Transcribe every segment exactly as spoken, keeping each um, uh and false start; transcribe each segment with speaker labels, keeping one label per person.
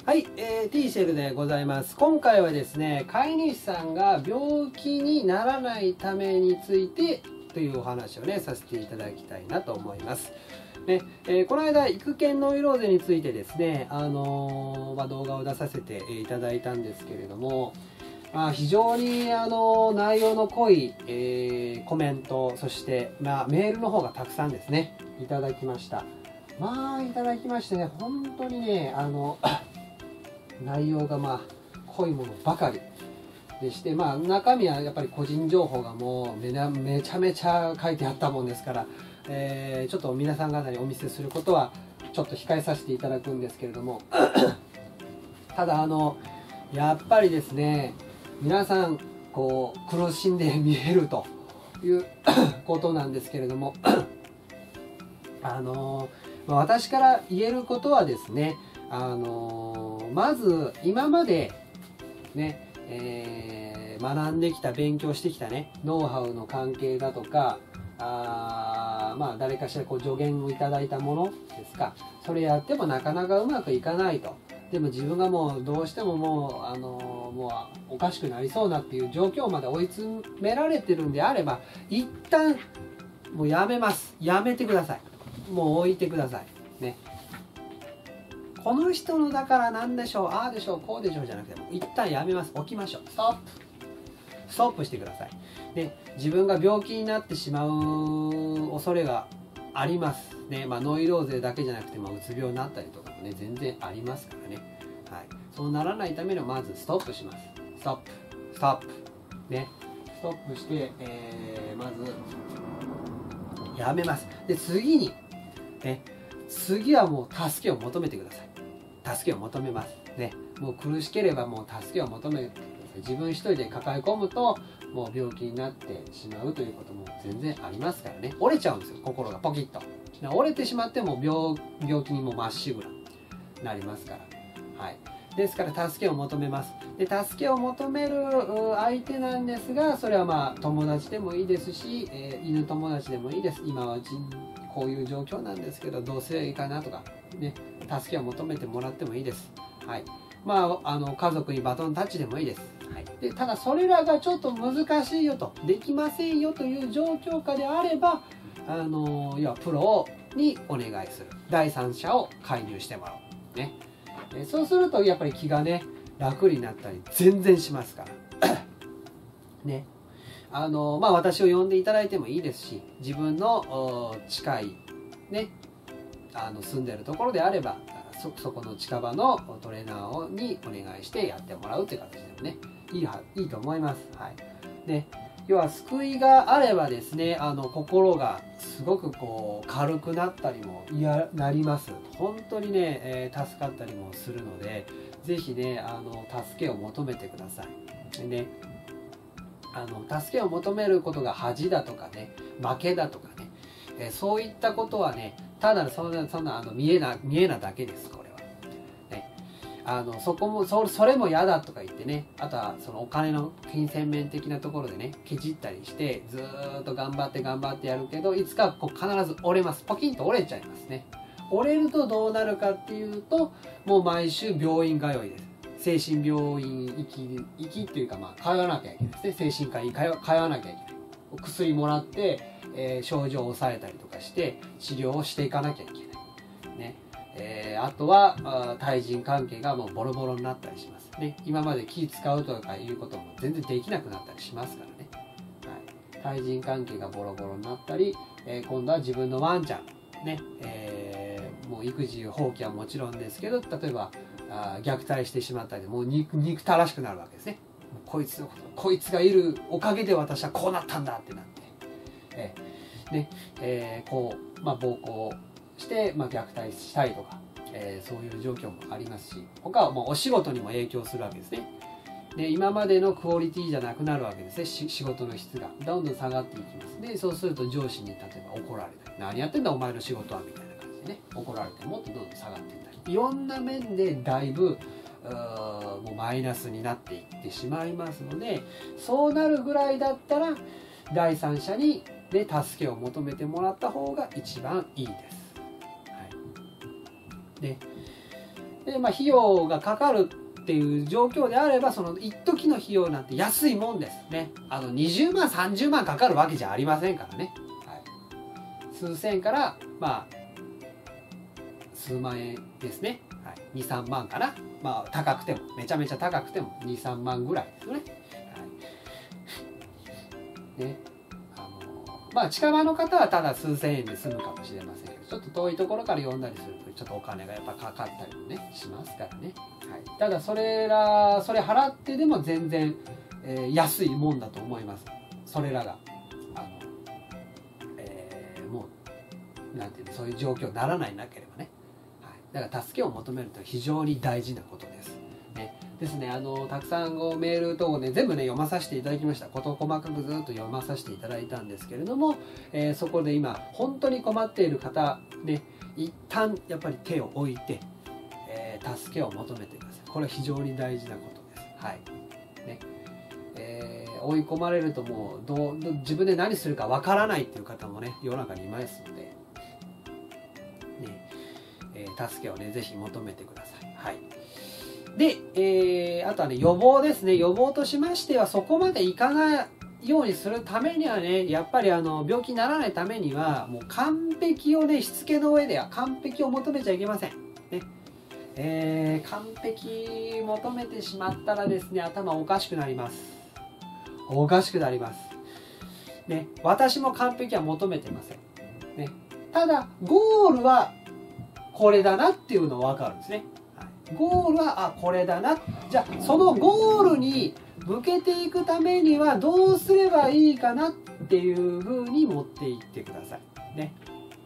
Speaker 1: はい、えー、T シェルでございます。今回はですね、飼い主さんが病気にならないためについてというお話をね、させていただきたいなと思います。ねえー、この間、育犬ノイローゼについてですね、あのーまあ、動画を出させていただいたんですけれども、まあ、非常に、あのー内容の濃い、えーコメント、そして、まあ、メールの方がたくさんですね、いただきました。まあ、いただきましてね、本当にね、あの、内容がまあ濃いものばかりでして、まあ、中身はやっぱり個人情報がもうめなめちゃめちゃ書いてあったもんですから、えーちょっと皆さん方にお見せすることはちょっと控えさせていただくんですけれどもただあのやっぱりですね、皆さんこう苦しんで見えるということなんですけれどもあのまあ私から言えることはですね、あのまず今までね、えー学んできた勉強してきたねノウハウの関係だとか、あまあ誰かしらこう助言をいただいたものですか、それやってもなかなかうまくいかないと。でも自分がもうどうしてももうあのもうおかしくなりそうなっていう状況まで追い詰められてるんであれば、一旦もうやめます。やめてください。もう置いてくださいね。この人のだからなんでしょう、ああでしょう、こうでしょうじゃなくて、もう一旦やめます。置きましょう。ストップ。ストップしてください。で、自分が病気になってしまう恐れがあります。ね、まあ、ノイローゼだけじゃなくて、まあ、うつ病になったりとかもね、全然ありますからね。はい。そうならないためには、まずストップします。ストップ。ストップ。ね。ストップして、えー、まず、やめます。で、次に、ね、次はもう助けを求めてください。助けを求めますね。もう苦しければもう助けを求めてください。自分一人で抱え込むともう病気になってしまうということも全然ありますからね。折れちゃうんですよ、心がポキッと。折れてしまっても 病, 病気にもまっしぐらになりますから、はい、ですから助けを求めます。で、助けを求める相手なんですが、それはまあ友達でもいいですし、えー、犬友達でもいいです。今はうちこういう状況なんですけどどうすればいいかなとかね、助けを求めてもらってもいいです。はい、まあ、あの家族にバトンタッチでもいいです。はい、でただそれらがちょっと難しいよと、できませんよという状況下であれば、あの要はプロにお願いする、第三者を介入してもらう、ね、でそうするとやっぱり気がね楽になったり全然しますからね。あのまあ私を呼んでいただいてもいいですし、自分の近いねあの住んでるところであれば そ, そこの近場のトレーナーにお願いしてやってもらうという形でもねいいいいと思います。はい、で要は救いがあればですね、あの心がすごくこう軽くなったりもいやなります。本当にね、えー、助かったりもするので、ぜひねあの助けを求めてください。でね、あの助けを求めることが恥だとかね負けだとかね、えー、そういったことはねただそんなそんなあの見えな見えなだけです。これは、ね、あのそこも そ, それも嫌だとか言ってね、あとはそのお金の金銭面的なところでねケチったりしてずーっと頑張って頑張ってやるけど、いつかこう必ず折れます。ポキンと折れちゃいますね。折れるとどうなるかっていうと、もう毎週病院通いです。精神病院行き行きっていうか、まあ通わなきゃいけないですね。精神科に通通わなきゃいけない。薬もらって、えー、症状を抑えたりとかして治療をしていかなきゃいけない、ねえー、あとはあ対人関係がもうボロボロになったりしますね。今まで気使うとかいうことも全然できなくなったりしますからね、はい、対人関係がボロボロになったり、えー、今度は自分のワンちゃんね、えー、もう育児放棄はもちろんですけど、例えばあ虐待してしまったり、もう 憎, 憎たらしくなるわけですね。こいつのことこいつがいるおかげで私はこうなったんだってなって、えーねえー、こう、まあ、暴行して、まあ、虐待したりとか、えー、そういう状況もありますし、他はもうお仕事にも影響するわけですね。で今までのクオリティじゃなくなるわけですね。仕事の質がどんどん下がっていきます。でそうすると上司に例えば怒られたり、何やってんだお前の仕事はみたいな感じでね怒られてもっとどんどん下がっていったり、いろんな面でだいぶもうマイナスになっていってしまいますので、そうなるぐらいだったら第三者に、ね、助けを求めてもらった方が一番いいです。はい、でで、まあ、費用がかかるっていう状況であれば、その一時の費用なんて安いもんですね。あのにじゅうまんさんじゅうまんかかるわけじゃありませんからね、はい、数千円からまあ数万円ですね、はい、にさんまんかな、まあ高くてもめちゃめちゃ高くてもにさんまんぐらいですよね、はい、ね、あのまあ近場の方はただ数千円で済むかもしれませんけど、ちょっと遠いところから呼んだりするとちょっとお金がやっぱかかったりもねしますからね、はい、ただそれらそれ払ってでも全然、えー、安いもんだと思います。それらがあの、えー、もうなんていうの、そういう状況にならないなければね、はい、だから助けを求めると非常に大事なことです。ね、ですね、あのたくさんこうメール等をね全部ね読まさせていただきました。事細かくずっと読まさせていただいたんですけれども、えー、そこで今本当に困っている方ね、一旦やっぱり手を置いて、えー、助けを求めてください。これは非常に大事なことです。はいね、えー、追い込まれるともうどう自分で何するかわからないっていう方もね世の中にいますので、ねえー、助けをねぜひ求めてください。はい。で、えー、あとはね予防ですね。予防としましては、そこまでいかないようにするためにはね、やっぱりあの病気にならないためにはもう完璧をねしつけの上では完璧を求めちゃいけません。ねえー、完璧求めてしまったらですね、頭おかしくなります。おかしくなります。ね、私も完璧は求めてません。ね、ただゴールはこれだなっていうのは分かるんですね。ゴールはあこれだな。じゃあそのゴールに向けていくためにはどうすればいいかなっていう風に持っていってくださいね。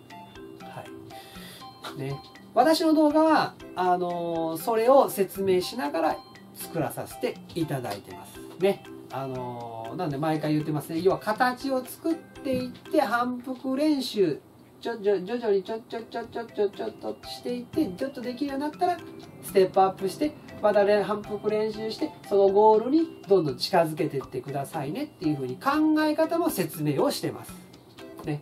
Speaker 1: はいね、私の動画はあのー、それを説明しながら作らさせていただいてますね。あのー、なんで毎回言ってますね。要は形を作っていって反復練習ちょ徐々にちょちょちょちょちょちょっとしていって、ちょっとできるようになったらステップアップしてまた反復練習して、そのゴールにどんどん近づけていってくださいねっていう風に考え方も説明をしてますね。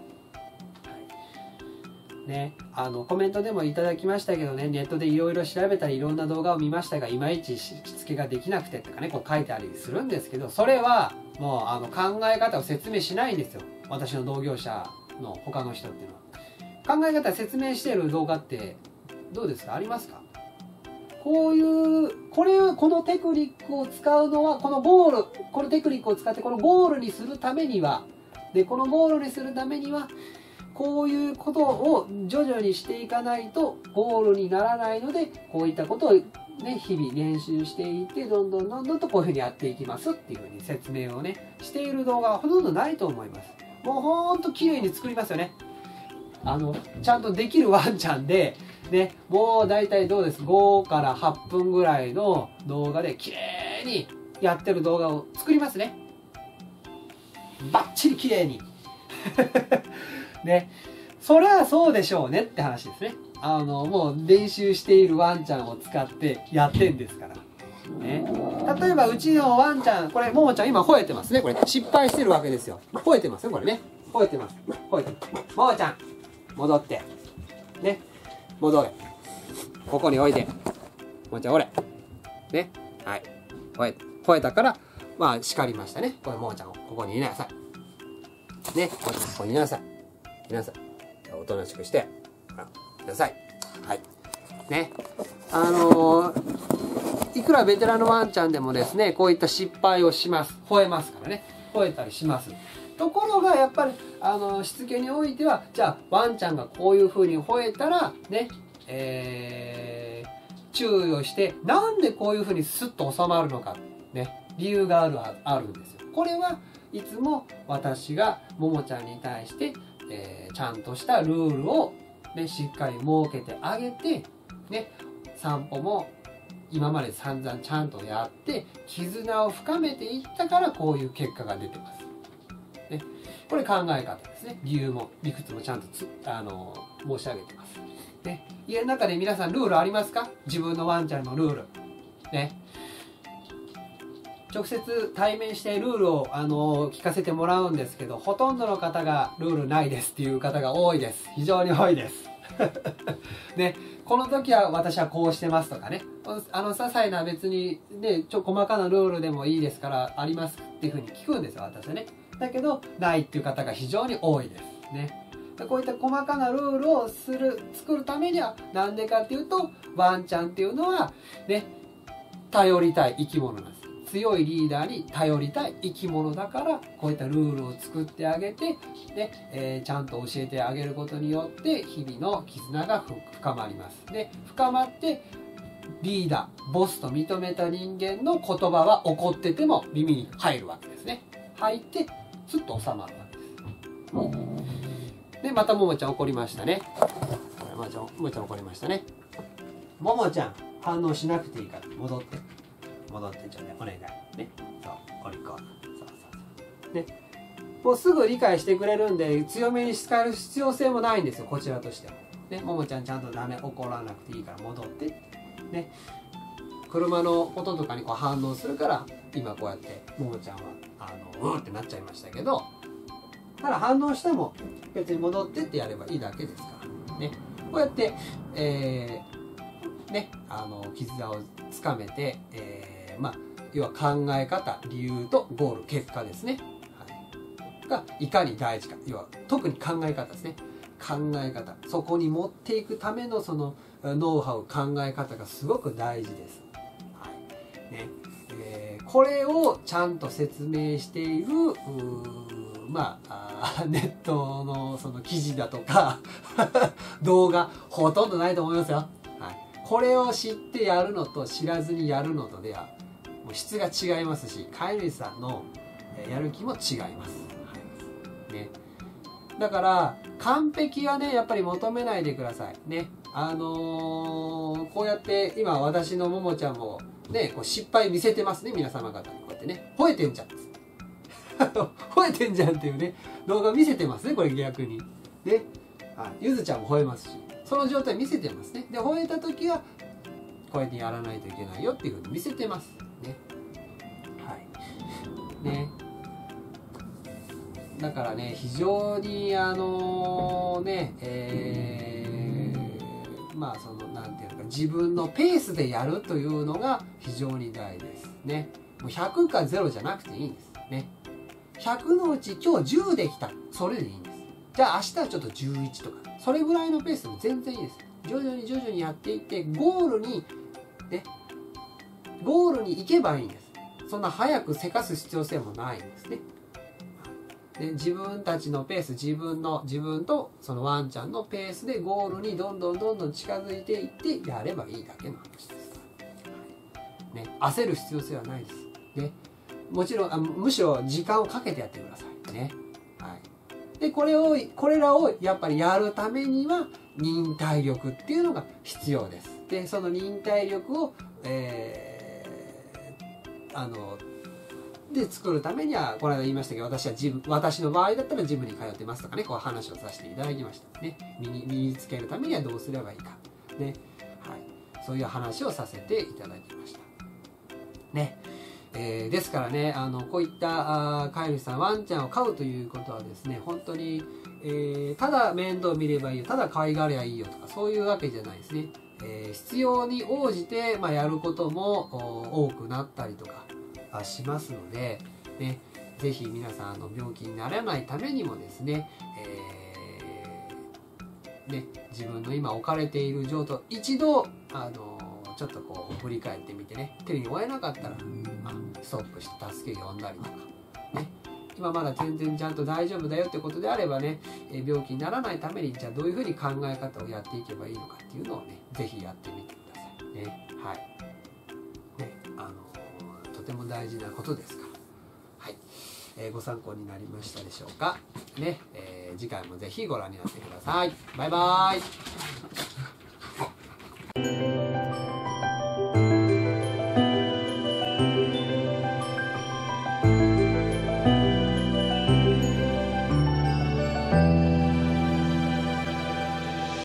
Speaker 1: ね、あのコメントでもいただきましたけどね、ネットでいろいろ調べたりいろんな動画を見ましたが、いまいちしつけができなくてとかね、こう書いてありするんですけど、それはもうあの考え方を説明しないんですよ、私の同業者の他の人っていうのは。考え方説明している動画ってどうですか、ありますか？こういうこれこのテクニックを使うのは、このゴールこのテクニックを使ってこのゴールにするためにはでこのゴールにするためにはこういうことを徐々にしていかないとゴールにならないので、こういったことを、ね、日々練習していってどんどんどんどんとこういうふうにやっていきますっていうふうに説明をねしている動画はほとんどないと思います。もうほんと綺麗に作りますよね。あのちゃんとできるワンちゃんで、ね、もうだいたいどうです、ごからはっぷんぐらいの動画で綺麗にやってる動画を作りますね。バッチリ綺麗にね、そりゃそうでしょうねって話ですね。あのもう練習しているワンちゃんを使ってやってんですから、ね、例えばうちのワンちゃん、これももちゃん今吠えてますね。これ失敗してるわけですよ。吠えてますよこれね。吠えてます。吠えてます。ももちゃん戻ってね、戻れ、ここに置いて、ももちゃんおれね、はい、吠え吠えたからまあ叱りましたね。これももちゃんをここにいなさいね、ももちゃんここにいなさいいなさい、おとなしくしてください。はいね、あのー、いくらベテランのワンちゃんでもですね、こういった失敗をします。吠えますからね、吠えたりします。ところがやっぱりあのしつけにおいては、じゃあワンちゃんがこういう風に吠えたらね、えー、注意をして、なんでこういう風にスッと収まるのかね、理由があるあるんですよ。これはいつも私がももちゃんに対して、えー、ちゃんとしたルールを、ね、しっかり設けてあげて、ね、散歩も今まで散々ちゃんとやって絆を深めていったからこういう結果が出てます。ね、これ考え方ですね。理由も理屈もちゃんとつあの申し上げてます。ね、家の中で皆さんルールありますか？自分のワンちゃんのルール。ね、直接対面してルールをあの聞かせてもらうんですけど、ほとんどの方がルールないですっていう方が多いです。非常に多いです。 ね、この時は私はこうしてますとかね、あの些細な別にねちょ細かなルールでもいいですからありますっていうふうに聞くんですよ私はね。だけどないっていう方が非常に多いですね。こういった細かなルールをする作るためにはなんでかっていうと、ワンちゃんっていうのはね頼りたい生き物なんです。強いリーダーに頼りたい生き物だから、こういったルールを作ってあげて、ねえー、ちゃんと教えてあげることによって日々の絆が深まります。で深まってリーダーボスと認めた人間の言葉は怒ってても耳に入るわけですね。入ってスッと収まるわけです。でまたももちゃん怒りましたね。ももちゃんももちゃん怒りましたね。ももちゃん反応しなくていいから戻って戻ってちょねお願いね。そうお利口。そうそうそうね。もうすぐ理解してくれるんで強めに使える必要性もないんですよこちらとしては。ねももちゃんちゃんとダメ怒らなくていいから戻ってね。車の音とかにこう反応するから今こうやってももちゃんはあのうんってなっちゃいましたけど、ただ反応しても別に戻ってってやればいいだけですからね。こうやって、えー、ねあの絆をつかめて、えー、まあ要は考え方理由とゴール結果ですね、はい、がいかに大事か、要は特に考え方ですね。考え方、そこに持っていくためのそのノウハウ考え方がすごく大事です、はいねえー、これをちゃんと説明しているまあネットのその記事だとか動画ほとんどないと思いますよ、はい、これを知ってやるのと知らずにやるのとではもう質が違いますし、飼い主さんのやる気も違います、はいね、だから完璧はねやっぱり求めないでくださいね。あのー、こうやって今私のももちゃんもねこう失敗見せてますね皆様方に。こうやってね吠えてんじゃん吠えてんじゃんっていうね動画見せてますねこれ逆にね、はい、ゆずちゃんも吠えますしその状態見せてますね。で吠えた時はこうやってやらないといけないよっていうふうに見せてますね。はいねだからね非常にあのねえー、まあそのなんていうか自分のペースでやるというのが非常に大事ですね。もうひゃくかゼロじゃなくていいんですね。ひゃくのうち今日じゅうできたそれでいいんです。じゃあ明日はちょっとじゅういちとかそれぐらいのペースでも全然いいです。徐々に徐々にやっていってゴールにねゴールに行けばいいんです。そんな早くせかす必要性もないんですね。で自分たちのペース自分の自分とそのワンちゃんのペースでゴールにどんどんどんどん近づいていってやればいいだけの話です、はいね、焦る必要性はないです、ね、もちろんあむしろ時間をかけてやってくださいね、はい、でこれをこれらをやっぱりやるためには忍耐力っていうのが必要です。でその忍耐力を、えー、あので作るためにはこの間言いましたけど私はジム私の場合だったらジムに通ってますとかねこう話をさせていただきましたね。身に身につけるためにはどうすればいいかね、はい、そういう話をさせていただきましたね。えー、ですからねあのこういったあ飼い主さんワンちゃんを飼うということはですね本当に、えー、ただ面倒見ればいいよただ可愛がればいいよとかそういうわけじゃないですね。えー、必要に応じて、まあ、やることも多くなったりとかしますので、ね、ぜひ皆さんあの病気にならないためにもですね、えー、ね自分の今置かれている状態一度あのちょっとこう振り返ってみてね手に負えなかったら、まあ、ストップして助けを呼んだりとか、ね、今まだ全然ちゃんと大丈夫だよってことであればね病気にならないためにじゃあどういうふうに考え方をやっていけばいいのかっていうのをねぜひやってみてくださいね。はいねあのとても大事なことですから、はいえー、ご参考になりましたでしょうかね、えー、次回もぜひご覧になってください。バイバーイ。